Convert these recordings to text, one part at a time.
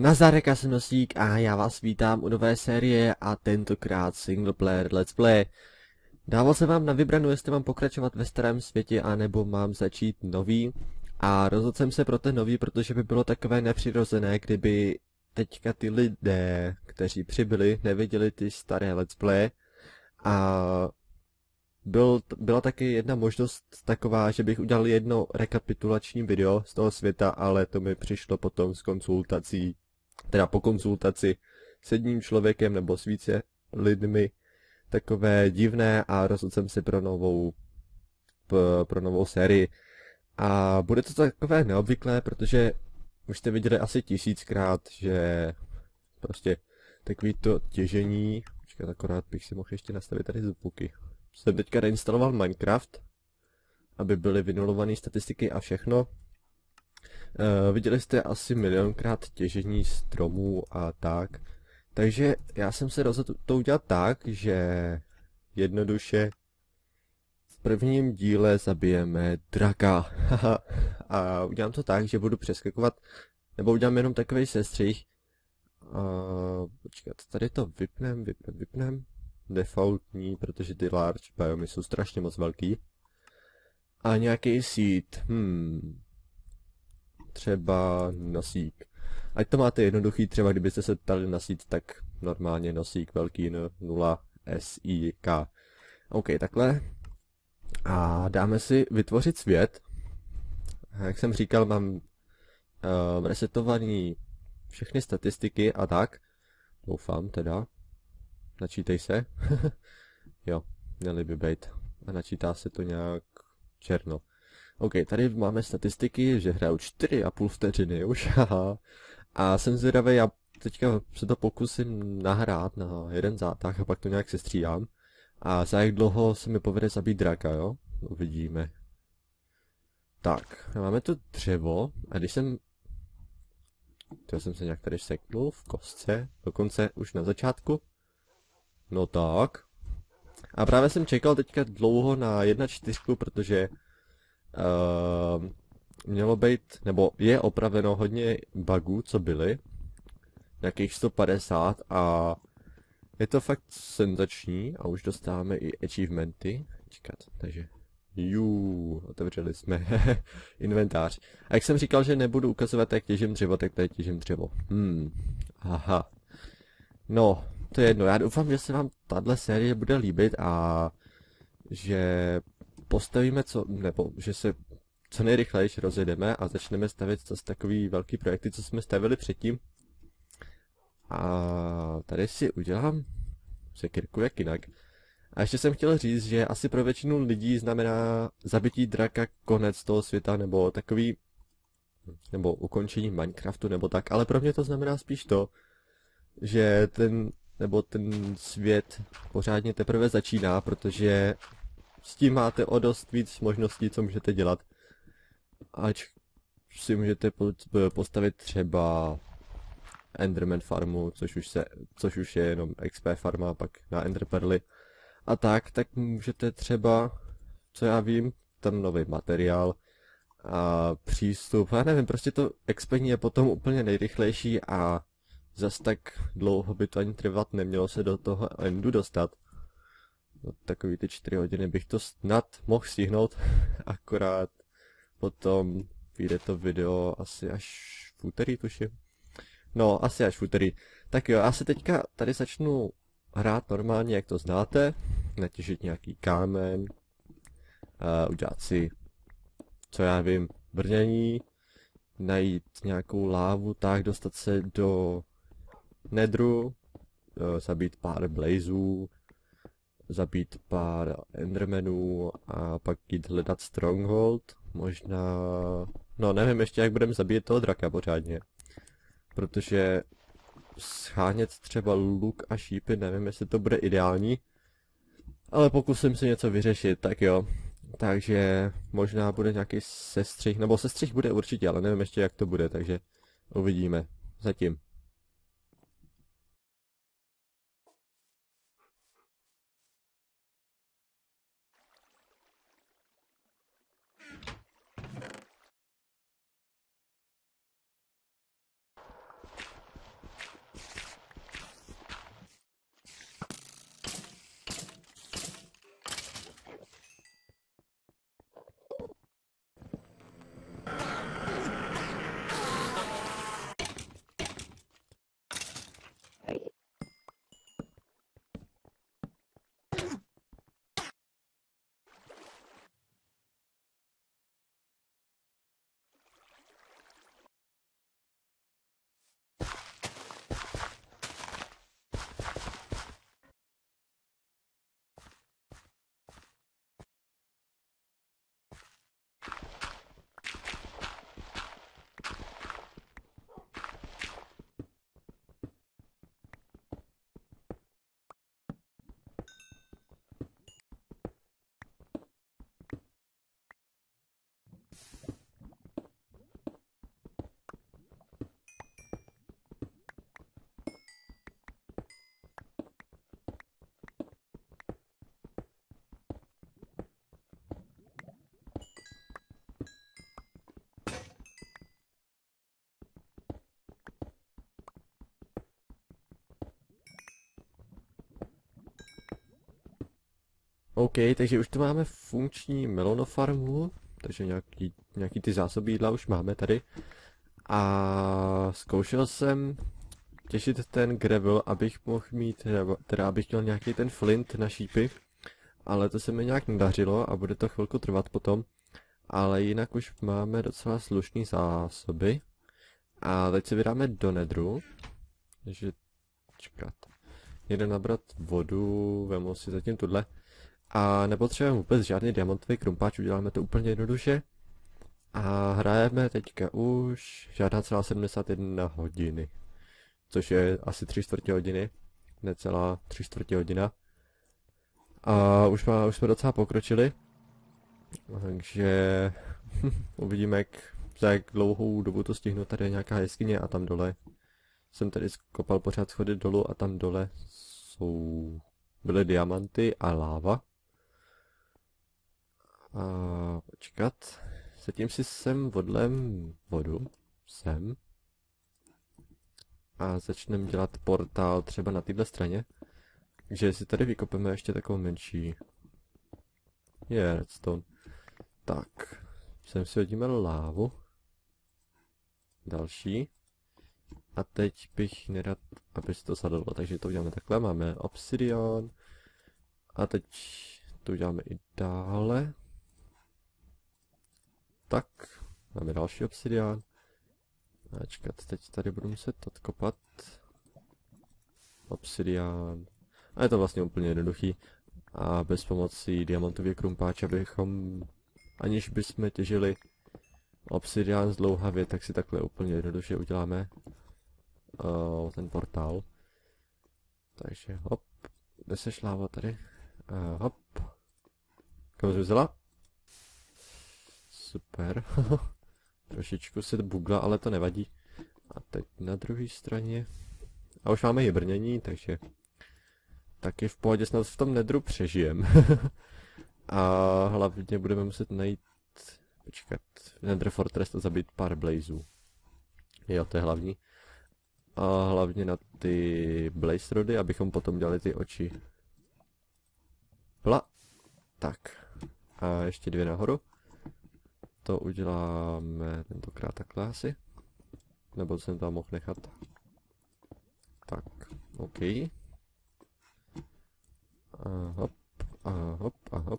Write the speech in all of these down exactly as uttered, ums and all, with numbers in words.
Nazdárek, já jsem Nosík a já vás vítám u nové série a tentokrát single player let's play. Dával jsem vám na vybranou, jestli mám pokračovat ve starém světě, anebo mám začít nový. A rozhodl jsem se pro ten nový, protože by bylo takové nepřirozené, kdyby teďka ty lidé, kteří přibyli, neviděli ty staré let's play. A byl, byla taky jedna možnost taková, že bych udělal jedno rekapitulační video z toho světa, ale to mi přišlo potom s konzultací, teda po konzultaci s jedním člověkem nebo s více lidmi, takové divné a rozhodl jsem si pro novou, pro novou sérii. A bude to takové neobvyklé, protože už jste viděli asi tisíckrát, že prostě takový to těžení, počkat, akorát bych si mohl ještě nastavit tady zvuky. Jsem teďka reinstaloval Minecraft, aby byly vynulované statistiky a všechno. Uh, viděli jste asi milionkrát těžení stromů a tak. Takže já jsem se rozhodl to udělat tak, že jednoduše v prvním díle zabijeme draka. A udělám to tak, že budu přeskakovat, nebo udělám jenom takový sestřih. Uh, počkat, tady to vypnem, vypnem, vypnem. Defaultní, protože ty large biomy jsou strašně moc velký. A nějaký seed, hmm, třeba nosík. Ať to máte jednoduchý, třeba kdybyste se ptali na seed, tak normálně nosík velký N, nula, S, I, K. OK, takhle. A dáme si vytvořit svět. Jak jsem říkal, mám uh, resetovaný všechny statistiky a tak. Doufám teda. Načítej se. Jo, měly by být. A načítá se to nějak černo. OK, tady máme statistiky, že hraju čtyři a půl vteřiny už, haha. A jsem zvědavý, já teďka se to pokusím nahrát na jeden zátah a pak to nějak sestřídám. A za jak dlouho se mi povede zabít draka, jo? Uvidíme. Tak, máme tu dřevo a když jsem... Já jsem se nějak tady seknul v kostce, dokonce už na začátku. No tak. A právě jsem čekal teďka dlouho na jedna čtyři, protože uh, mělo být, nebo je opraveno hodně bugů, co byly. Nějakých sto padesát a je to fakt senzační a už dostáváme i achievementy. Čekat, takže jú, otevřeli jsme inventář. A jak jsem říkal, že nebudu ukazovat, jak těžím dřevo, tak tady těžím dřevo. Hmm, aha. No, to je jedno. Já doufám, že se vám tahle série bude líbit a že postavíme co, nebo že se co nejrychleji rozjedeme a začneme stavět zase takový velký projekty, co jsme stavili předtím. A tady si udělám sekirku jak jinak. A ještě jsem chtěl říct, že asi pro většinu lidí znamená zabití draka konec toho světa, nebo takový, nebo ukončení Minecraftu, nebo tak, ale pro mě to znamená spíš to, že ten, nebo ten svět pořádně teprve začíná, protože s tím máte o dost víc možností, co můžete dělat. Ať si můžete postavit třeba Enderman farmu, což už, se, což už je jenom X P farma, pak na Enderperly. A tak, tak můžete třeba, co já vím, tam nový materiál a přístup, já nevím, prostě to expení je potom úplně nejrychlejší a zas tak dlouho by to ani trvat nemělo se do toho endu dostat. No, takový ty čtyři hodiny bych to snad mohl stihnout, akorát potom vyjde to video asi až v úterý, tuším. No, asi až v úterý. Tak jo, já se teďka tady začnu hrát normálně, jak to znáte. Natěžit nějaký kámen, uh, udělat si, co já vím, brnění, najít nějakou lávu, tak dostat se do Nedru, zabít pár blazů, zabít pár endermanů a pak jít hledat stronghold, možná, no nevím ještě jak budeme zabít toho draka pořádně, protože schánět třeba luk a šípy, nevím jestli to bude ideální, ale pokusím si něco vyřešit, tak jo, takže možná bude nějaký sestřih, nebo sestřih bude určitě, ale nevím ještě jak to bude, takže uvidíme, zatím. OK, takže už tu máme funkční melonofarmu, takže nějaký, nějaký ty zásoby jídla už máme tady. A zkoušel jsem těšit ten gravel, abych mohl mít, teda abych měl nějaký ten flint na šípy, ale to se mi nějak nedařilo a bude to chvilku trvat potom. Ale jinak už máme docela slušný zásoby. A teď se vydáme do nedru, takže čekat. Jde nabrat vodu, vemu si zatím tuhle. A nepotřebujeme vůbec žádný diamantový krumpáč, uděláme to úplně jednoduše. A hrajeme teďka už žádná celá sedmdesát jedna hodiny. Což je asi tři čtvrtě hodiny, necelá tři čtvrtě hodina. A už, má, už jsme docela pokročili. Takže uvidíme, jak, za jak dlouhou dobu to stihnu. Tady je nějaká jeskyně a tam dole jsem tady skopal pořád schody dolů a tam dole jsou byly diamanty a láva. A počkat. Zatím si sem vodlem vodu. Sem. A začneme dělat portál třeba na této straně. Takže si tady vykopeme ještě takovou menší. Je, yeah, redstone. Tak. Sem si hodíme lávu. Další. A teď bych nerad, aby se to zadalo, takže to uděláme takhle. Máme obsidian. A teď to uděláme i dále. Tak. Máme další obsidian. A čekat, teď tady budu muset odkopat. Obsidian. A je to vlastně úplně jednoduchý. A bez pomocí diamantově krumpáče bychom, aniž bychom těžili obsidian zdlouhavě, tak si takhle úplně jednoduše uděláme uh, ten portál. Takže hop, kde se šláva tady? Uh, hop. Kam jsi vzala? Super. Trošičku se bugla, ale to nevadí. A teď na druhé straně. A už máme i brnění, takže taky v pohodě, snad v tom nedru přežijem. A hlavně budeme muset najít, počkat, Nether Fortress a zabít pár blazů. Jo, to je hlavní. A hlavně na ty blaze rody, abychom potom dělali ty oči. Pla. Tak. A ještě dvě nahoru. To uděláme tentokrát takhle asi. Nebo jsem tam mohl nechat. Tak, OK. A hop, a hop, a hop.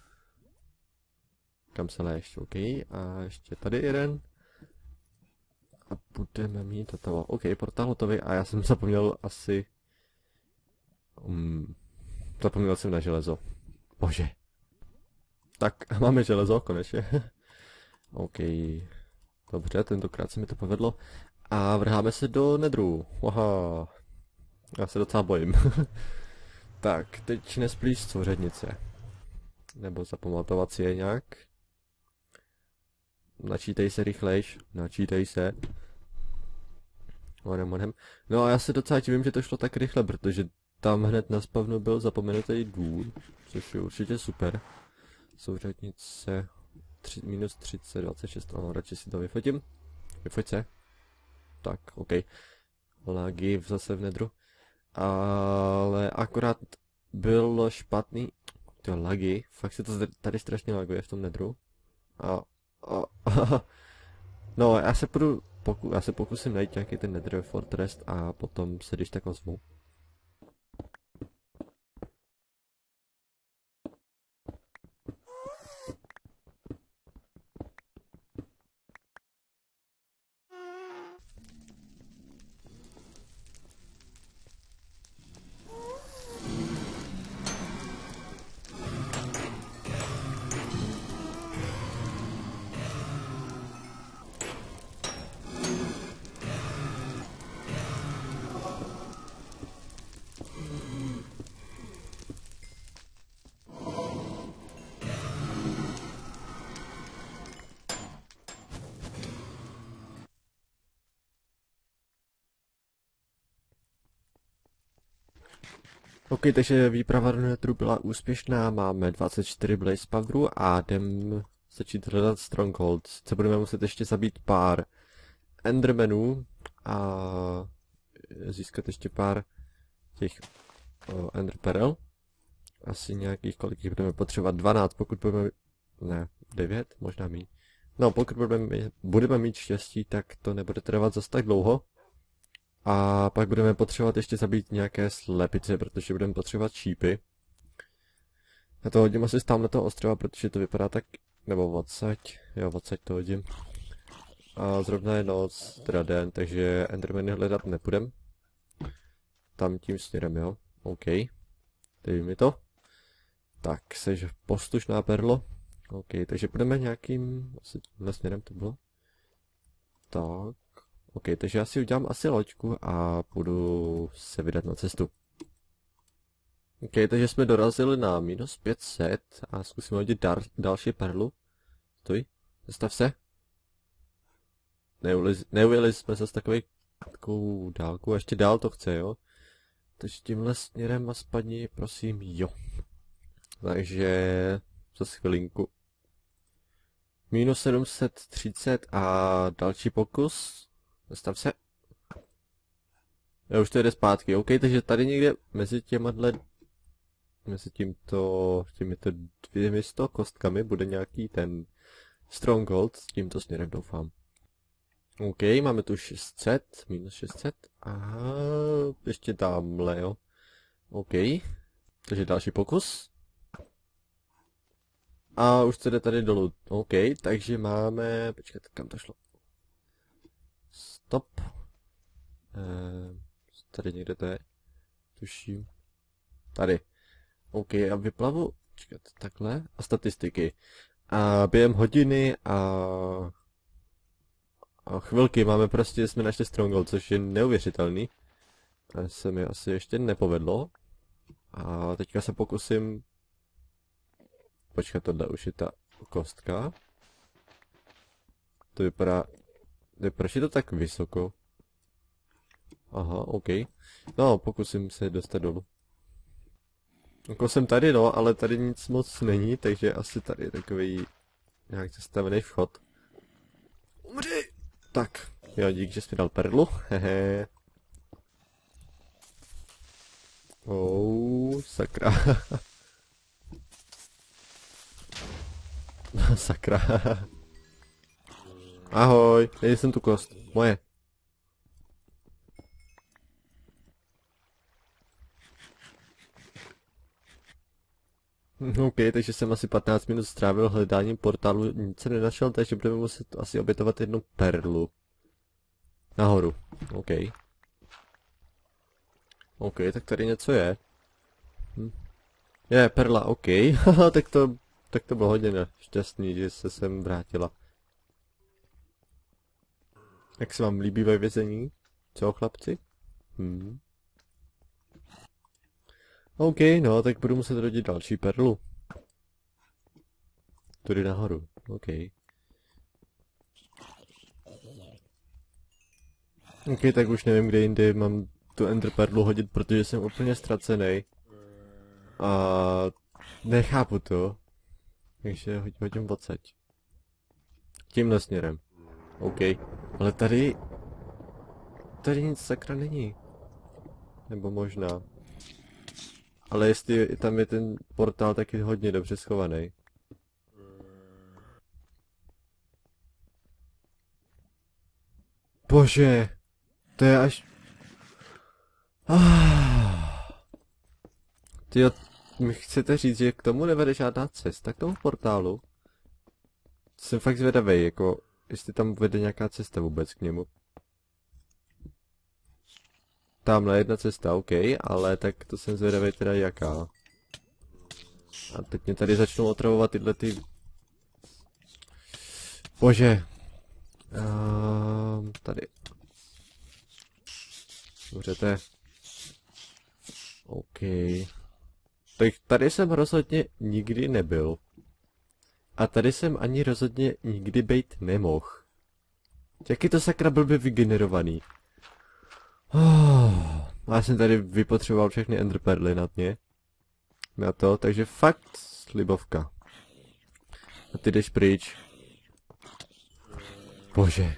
Kam se léž, OK. A ještě tady jeden. A budeme mít toto. OK, portál hotový. A já jsem zapomněl asi... Um, zapomněl jsem na železo. Bože. Tak, máme železo, konečně. OK. Dobře, tentokrát se mi to povedlo. A vrháme se do nedru. Aha. Já se docela bojím. Tak, teď nesplíš stvořenice. Nebo zapamatovat si je nějak. Načítej se rychlejš. Načítej se. Onem, onem. No a já se docela divím, že to šlo tak rychle, protože tam hned na spavnu byl zapomenutý důl. Což je určitě super. Souřadnice minus třicet, dvacet šest, no, radši si to vyfotím. Vyfoť se. Tak, OK. Lagy zase v nedru. Ale akorát bylo špatný. Ty lagy, fakt se to tady strašně laguje v tom nedru. A, a, a no, já se půjdu, poku, já se pokusím najít nějaký ten Nether Fortress a potom se když tak ozvu. OK, takže výprava do netru byla úspěšná, máme dvacet čtyři blaze powderů a jdem začít hledat stronghold. Co budeme muset ještě zabít pár endermanů a získat ještě pár těch uh, ender pearl. asi nějakých, kolik jich budeme potřebovat, dvanáct, pokud budeme, ne, devět, možná míň. No, pokud budeme, budeme mít štěstí, tak to nebude trvat zase tak dlouho. A pak budeme potřebovat ještě zabít nějaké slepice, protože budeme potřebovat šípy. Já to hodím asi z tamhletoho ostrova, protože to vypadá tak, nebo odsaď, jo, odsaď to hodím. A zrovna je noc, teda den, takže endermany hledat nepůjdem. Tam tím směrem, jo, OK. Dej mi to. Tak, seš postušná perlo. OK, takže půjdeme nějakým, asi tímhle směrem to bylo. Tak, OK, takže já si udělám asi loďku a budu se vydat na cestu. OK, takže jsme dorazili na minus pět set a zkusíme hodit dar, další perlu. Stoj, zastav se. Neujeli jsme se s takový, takovou dálku a ještě dál to chce, jo. Takže tímhle směrem a spadni, prosím, jo. Takže za chvilinku. Minus sedm set třicet a další pokus. Zastav se. Jo, už to jde zpátky. OK, takže tady někde mezi těmadle, mezi tímto, těmito dvěmi sto kostkami bude nějaký ten stronghold s tímto směrem, doufám. OK, máme tu šest set, minus šest set a ještě tamhle, jo. OK, takže další pokus. A už se jde tady dolů. OK, takže máme, počkat, kam to šlo? Stop. Ehm, tady někde to je, tuším. Tady. OK, a vyplavu, počkat, takhle, a statistiky. A během hodiny a... A chvilky máme prostě, jsme našli stronghold, což je neuvěřitelný. A se mi asi ještě nepovedlo. A teďka se pokusím... Počkat, tohle už je ta kostka. To vypadá... Proč je to tak vysoko? Aha, OK. No, pokusím se dostat dolů. Jako jsem tady, no, ale tady nic moc není, takže asi tady je takový nějak zastavený vchod. Umři! Tak, jo, dík, že jsi mi dal perlu, hehe. Oh, sakra. Sakra. Ahoj, dej jsem tu kost, moje. OK, takže jsem asi patnáct minut strávil hledáním portálu, nic jsem nenašel, takže budeme muset asi obětovat jednu perlu. Nahoru, OK. OK, tak tady něco je. Hm. Je, perla, OK, tak to, tak to bylo hodně šťastný, že se sem vrátila. Jak se vám líbí ve vězení? Co, chlapci? Hm. OK, no, tak budu muset rodit další perlu. Tudy nahoru, OK. OK, tak už nevím, kde jinde mám tu ender perlu hodit, protože jsem úplně ztracený. A nechápu to. Takže hodím odsaď. Tímhle směrem. OK. Ale tady... Tady nic sakra není. Nebo možná. Ale jestli tam je ten portál, tak je hodně dobře schovaný. Bože! To je až... Ah. Tyjo, mi chcete říct, že k tomu nevede žádná cesta, k tomu portálu? Jsem fakt zvědavej, jako, jestli tam vede nějaká cesta vůbec k němu. Tamhle jedna cesta, OK, ale tak to jsem zvědavej teda jaká. A teď mě tady začnou otravovat tyhle ty... Bože. Um, tady. Můžete. OK. Tak tady jsem rozhodně nikdy nebyl. A tady jsem ani rozhodně nikdy bejt nemohl. Jak je to sakra blbě vygenerovaný. Oh, já jsem tady vypotřeboval všechny enderperly na mě. Na to, takže fakt slibovka. A ty jdeš pryč. Bože.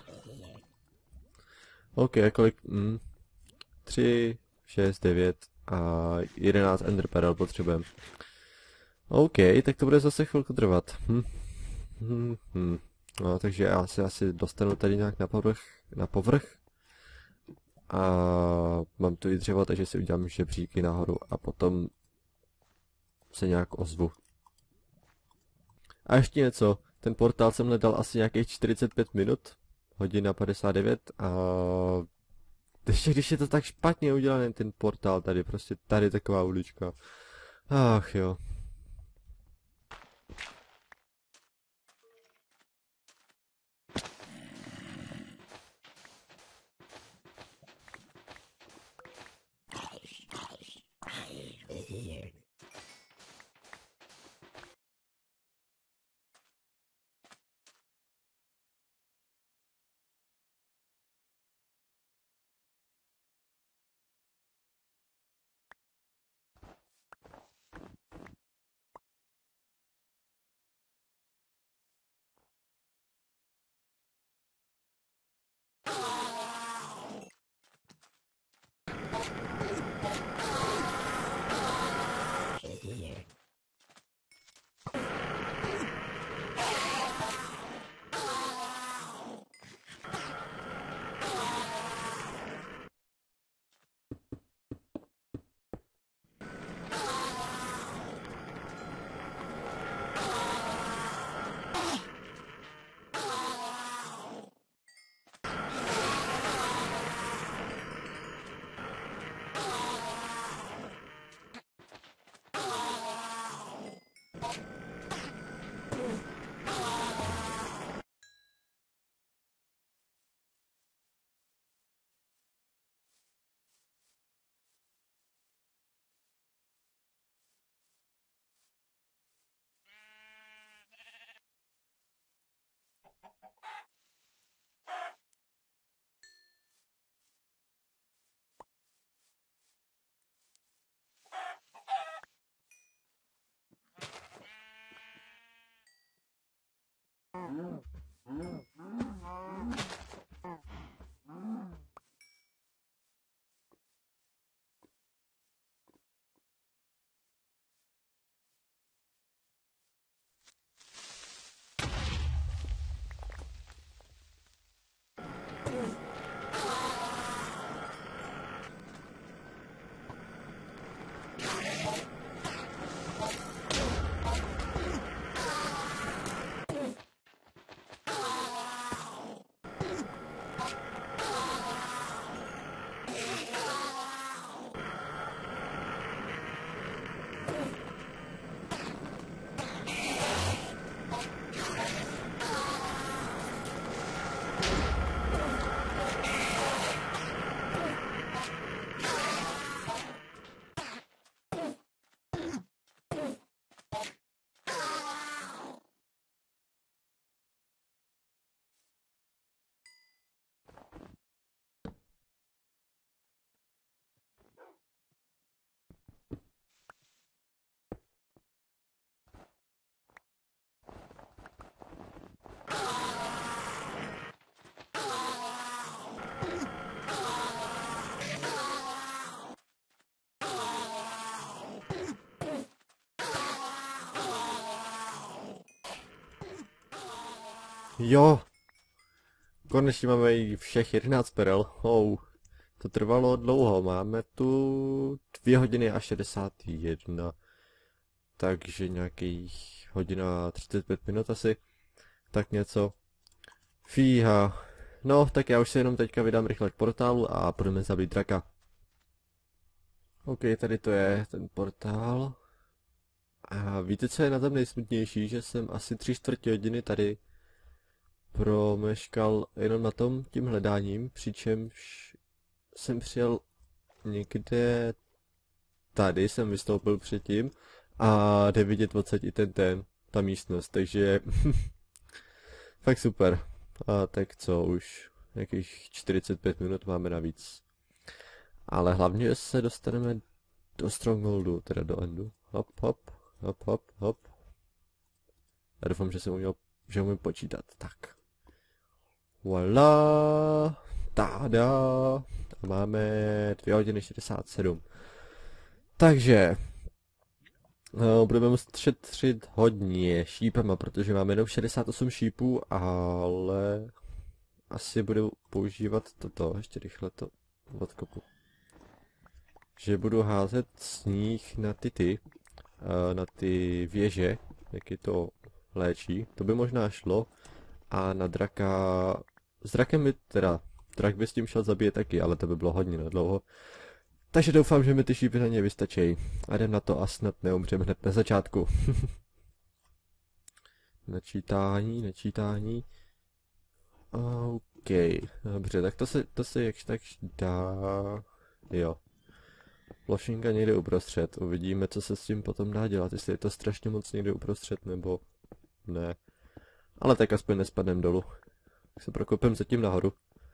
OK, a kolik? Mm. tři, šest, devět a jedenáct enderpearl potřebujeme. OK, tak to bude zase chvilku trvat. Hm. Hm, hm. No, takže já se asi dostanu tady nějak na povrch, na povrch. A mám tu i dřevo, takže si udělám žebříky nahoru a potom se nějak ozvu. A ještě něco, ten portál jsem hledal asi nějakých čtyřicet pět minut, hodina padesát devět a ještě když je to tak špatně udělaný ten portál tady, prostě tady taková ulička. Ach jo. Jo, konečně máme i všech jedenáct perel. Oh, to trvalo dlouho, máme tu dvě hodiny a šedesát jedna. Takže nějakých hodina třicet pět minut asi. Tak něco. Fíha. No, tak já už se jenom teďka vydám rychle k portálu a budeme zabít draka. OK, tady to je ten portál. A víte, co je na tom nejsmutnější? Že jsem asi tři čtvrtě hodiny tady promeškal jenom na tom tím hledáním, přičemž jsem přijel někde tady, jsem vystoupil předtím a jde vidět odsaď i ten ten, ta místnost, takže fakt super. A tak co, už nějakých čtyřicet pět minut máme navíc. Ale hlavně se dostaneme do Strongholdu, teda do Endu. Hop, hop, hop, hop, hop. Já doufám, že jsem uměl, že umím počítat. Tak. Voilà. Tada. A máme dvě hodiny šedesát sedm. Takže. No, budeme muset šetřit hodně šípama, protože máme jenom šedesát osm šípů, ale asi budu používat toto, ještě rychle to odkopu. Že budu házet sníh na ty ty, na ty věže, jak je to léčí, to by možná šlo, a na draka, s drakem by teda, drak by s tím šel zabít taky, ale to by bylo hodně nadlouho. Takže doufám, že mi ty šípy na ně vystačí. A jdem na to a snad neumřem hned na začátku. Načítání, načítání. OK, dobře, tak to se, to se jakž tak dá. Jo. Plošinka někde uprostřed, uvidíme, co se s tím potom dá dělat, jestli je to strašně moc někde uprostřed, nebo ne. Ale tak aspoň nespadnem dolů. Tak se prokopem zatím nahoru.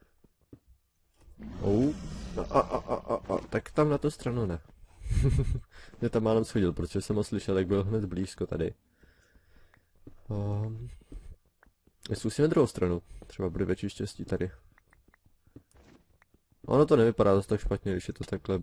Oh. A, a, a, a, a, tak tam na tu stranu ne. Mě tam málem schodil, protože jsem ho slyšel, jak byl hned blízko tady. Um, Zkusíme druhou stranu. Třeba bude větší štěstí tady. Ono to nevypadá zase tak špatně, když je to takhle.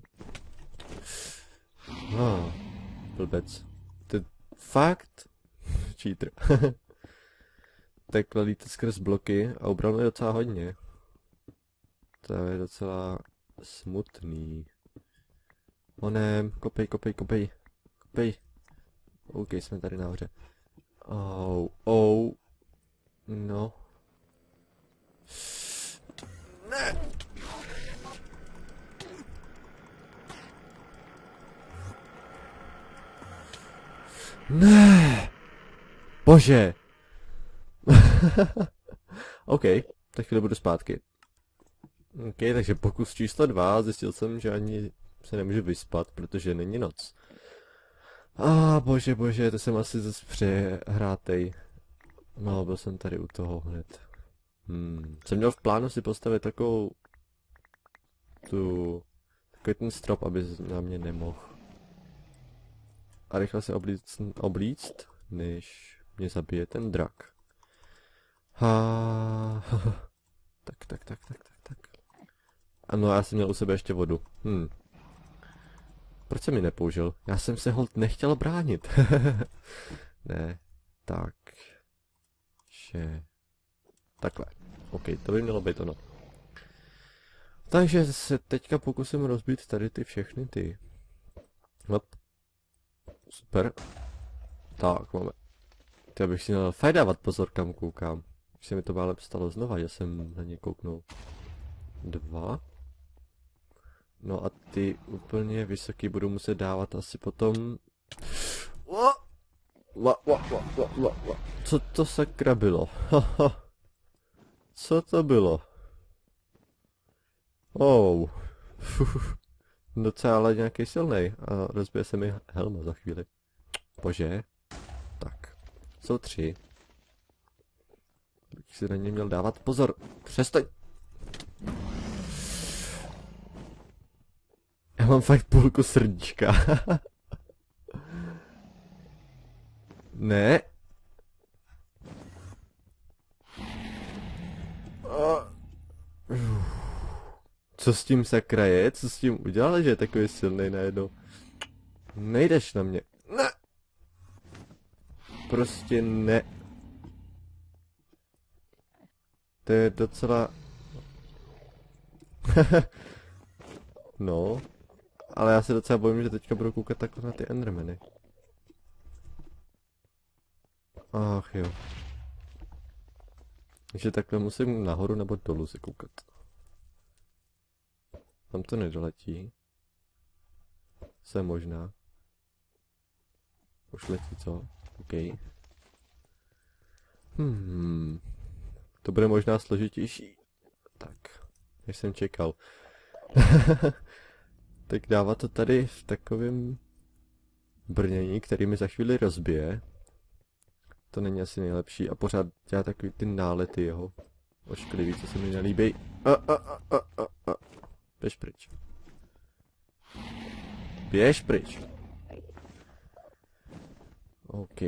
Ah, blbec. Ty fakt? Cheater. Takhle lítat skrz bloky a ubral mi docela hodně. To je docela smutný. O ne, kopej, kopej, kopej. Kopej. OK, jsme tady nahoře. Oh, oh. No. Ne. Ne. Bože. OK, tak chvíli budu zpátky. OK, takže pokus číslo dva, zjistil jsem, že ani se nemůžu vyspat, protože není noc. A ah, bože, bože, to jsem asi zase přehrátej. No, byl jsem tady u toho hned. Hmm. Jsem měl v plánu si postavit takovou tu, takový ten strop, aby na mě nemohl. A rychle se oblíct, oblíct, než mě zabije ten drak. Ha. tak, tak, tak, tak, tak, tak. Ano, já jsem měl u sebe ještě vodu. Hm. Proč jsem mi nepoužil? Já jsem se holt nechtěl bránit. Ne. Tak. Že... Takhle. OK, to by mělo být ono. Takže se teďka pokusím rozbít tady ty všechny ty. Hop. Super. Tak, máme. Já bych si měl fajn dávat pozor, kam koukám. Už se mi to málem stalo znova, že jsem na ně kouknul. Dva. No a ty úplně vysoký budu muset dávat asi potom... Co to sakra bylo? Co to bylo? Oh. Docela ale nějaký silnej a rozbije se mi helma za chvíli. Bože. Tak. Jsou tři. Bych si na ně měl dávat pozor. Přestaň. Já mám fakt půlku srdíčka. Ne. Co s tím sakra je? Co s tím udělal, že je takový silný najednou? Nejdeš na mě. Ne. Prostě ne. To je docela... No. Ale já se docela bojím, že teďka budu koukat takhle na ty endermany. Ach jo. Takže takhle musím nahoru nebo dolů se koukat. Tam to nedoletí. Se možná. Už letí, co? OK. Hmm. To bude možná složitější. Tak. Než jsem čekal. Tak dává to tady v takovém brnění, který mi za chvíli rozbije. To není asi nejlepší. A pořád dělá takový ty nálety jeho. Ošklivý, co se mi nelíbí. A, a, a, a, a, a. Běž pryč. Běž pryč. OK.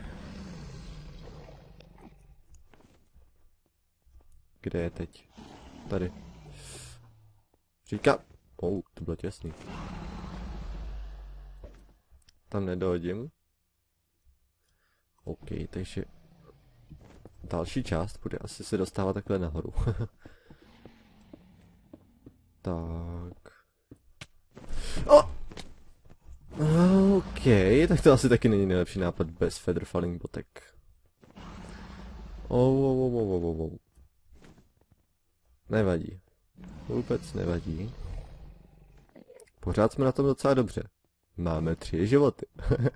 Kde je teď? Tady. Říká. Oh, to bylo těsný. Tam nedohodím. OK, takže další část bude asi se dostávat takhle nahoru. Tak. Oh! OK, tak to asi taky není nejlepší nápad bez feather falling botek. Oh, oh, oh, oh, oh, oh. Nevadí. Vůbec nevadí. Pořád jsme na tom docela dobře. Máme tři životy.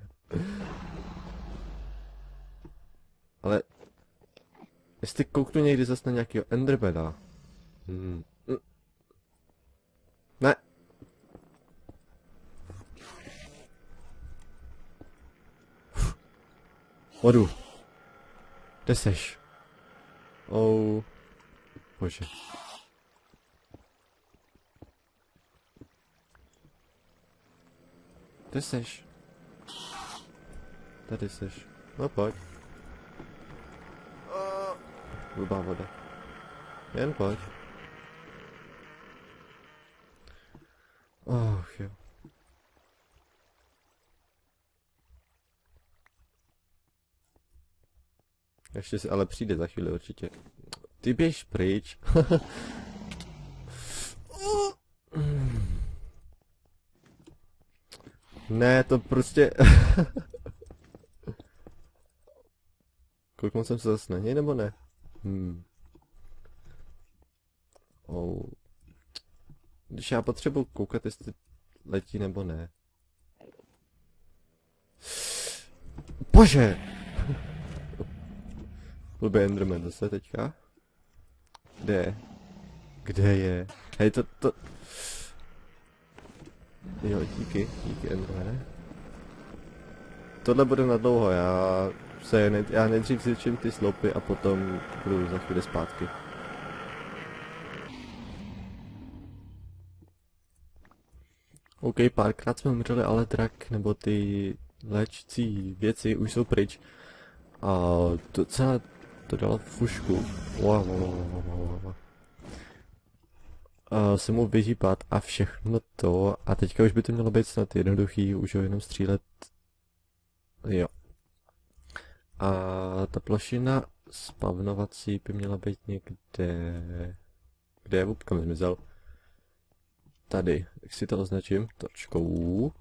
Ale jestli kouknu někdy zase na nějakého endermana. Hmm. Ne. Vodu. Kde seš? Oh. Bože. Kde seš? Tady seš. No pojď. Blbá voda. Jen pojď. Oh, jo. Ještě si ale přijde za chvíli určitě. Ty běž pryč. Ne, to prostě... Kouknul jsem se zase na něj, nebo ne? Hmm. Oh. Když já potřebuji koukat, jestli letí nebo ne. Bože! Blbý enderman zase teďka. Kde je? Kde je? Hej, to, to... Jo, díky, díky endermane. Tohle bude na dlouho, já se ne, já nejdřív zničím ty sloupy a potom budu za chvíli zpátky. OK, párkrát jsme umřeli, ale drak nebo ty léčící věci už jsou pryč. A docela to dalo fušku. Wow, wow, wow, wow, wow. Uh, se mu vyhýbat a všechno to. A teďka už by to mělo být snad jednoduchý, už ho jenom střílet. Jo. A ta plošina spavnovací by měla být někde... Kde je vůb, kam zmizel? Tady, jak si to označím, točkou.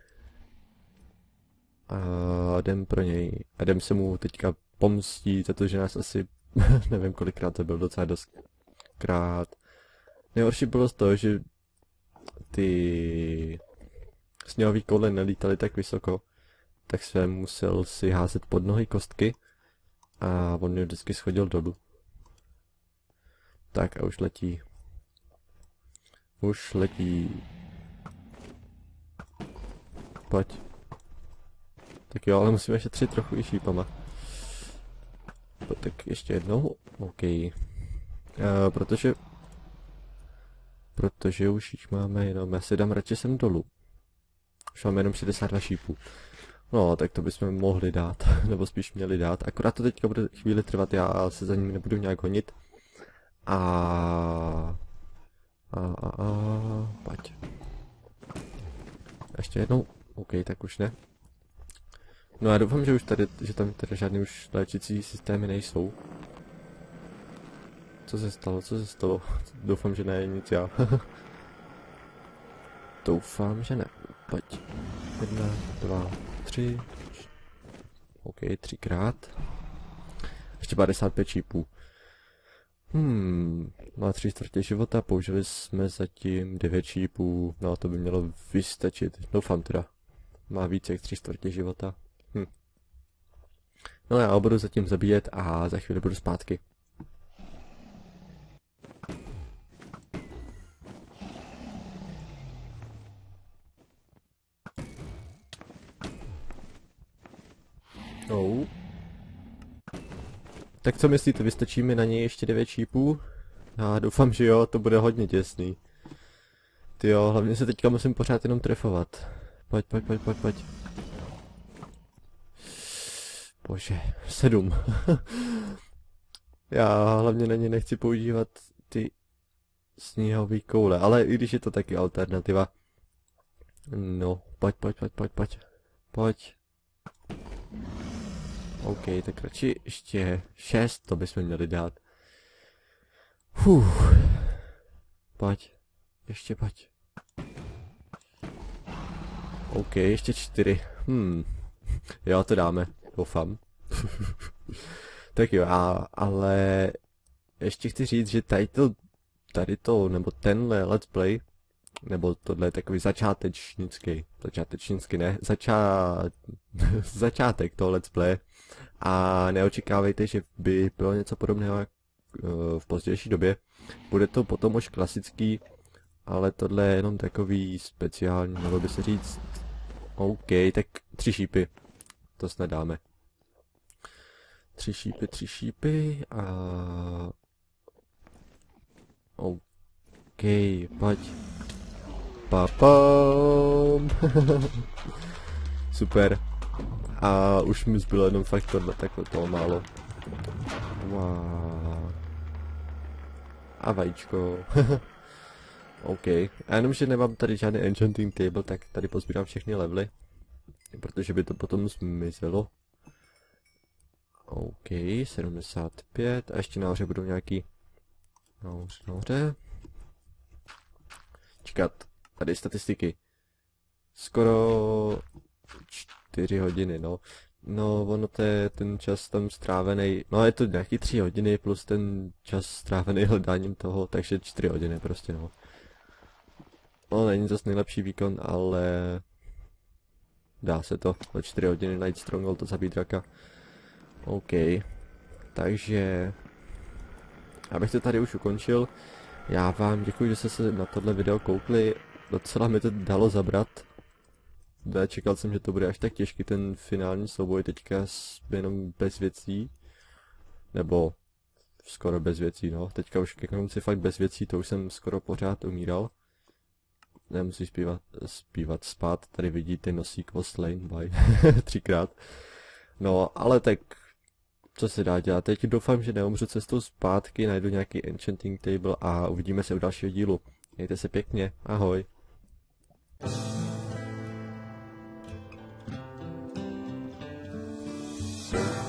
A jdem pro něj. A jdem se mu teďka pomstí, protože nás asi, nevím kolikrát to byl, docela dost krát. Nejhorší bylo z toho, že ty sněhový koule nelítaly tak vysoko, tak jsem musel si házet pod nohy kostky a on mě vždycky schodil dolů. Tak a už letí. Už letí. Pojď. Tak jo, ale musíme šetřit trochu i šípama. Tak ještě jednou. OK. Uh, protože... Protože už jich máme jenom... Já si dám radši sem dolů. Už máme jenom šedesát dva šípů. No, tak to bychom mohli dát. Nebo spíš měli dát. Akorát to teďka bude chvíli trvat, já se za ním nebudu nějak honit. A... A, a, a... Pojď. Ještě jednou. OK, tak už ne. No já doufám, že už tady, že tam tady žádný už léčící systémy nejsou. Co se stalo, co se stalo? Doufám, že ne, nic já. Doufám, že ne. Pojď. Jedna, dva, tři. OK, třikrát. Ještě padesát pět šípů. Hmm, má tři čtvrtě života, použili jsme zatím devět šípů, no to by mělo vystačit, doufám teda. Má více jak tři čtvrtě života. Hm. No já ho budu zatím zabíjet a za chvíli budu zpátky. Oh. Tak co myslíte, vystačí mi na něj ještě devět šípů? Já doufám, že jo, to bude hodně těsný. Tyjo, hlavně se teďka musím pořád jenom trefovat. Pojď, pojď, pojď, pojď, pojď. Bože, sedm. Já hlavně na ně nechci používat ty sněhové koule, ale i když je to taky alternativa. No, pojď, pojď, pojď, pojď, pojď. Pojď. OK, tak radši ještě šest, to bychom měli dát. Fuh. Pojď. Ještě pojď. OK, ještě čtyři. Hmm. Jo, to dáme. Doufám. Tak jo, a, ale ještě chci říct, že tady to, tady to, nebo tenhle let's play, nebo tohle je takový začátečnický, začátečnický ne, začá, začátek toho let's play a neočekávejte, že by bylo něco podobného jak uh, v pozdější době. Bude to potom už klasický, ale tohle je jenom takový speciální, nebo by se říct, OK, tak tři šípy, to snad dáme. Tři šípy, tři šípy a... OK, pojď. Papam. Super. A už mi zbylo jenom fakt tohle, takhle toho málo. Wow. A vajíčko. OK. A jenom, že nemám tady žádný enchanting table, tak tady pozbírám všechny levely. Protože by to potom zmizelo. OK, sedmdesát pět. A ještě nahoře budou nějaký... Nahoře, nahoře. Čekat. Tady statistiky. Skoro čtyři hodiny, no. No, ono to je ten čas tam strávený. No, je to nějaký tři hodiny plus ten čas strávený hledáním toho, takže čtyři hodiny prostě, no. No, není zase nejlepší výkon, ale... Dá se to. Za čtyři hodiny najít stronghold to zabít draka. OK. Takže... Abych to tady už ukončil. Já vám děkuji, že jste se na tohle video koukli. Docela mi to dalo zabrat. Čekal jsem, že to bude až tak těžký ten finální souboj, teďka jenom bez věcí. Nebo skoro bez věcí, no. Teďka už ke konci fakt bez věcí, to už jsem skoro pořád umíral. Nemusí zpívat, zpívat spát, tady vidíte nosík was slain by třikrát. No, ale tak, co se dá dělat. Teď doufám, že neumřu cestou zpátky, najdu nějaký enchanting table a uvidíme se u dalšího dílu. Mějte se pěkně, ahoj. Thank you.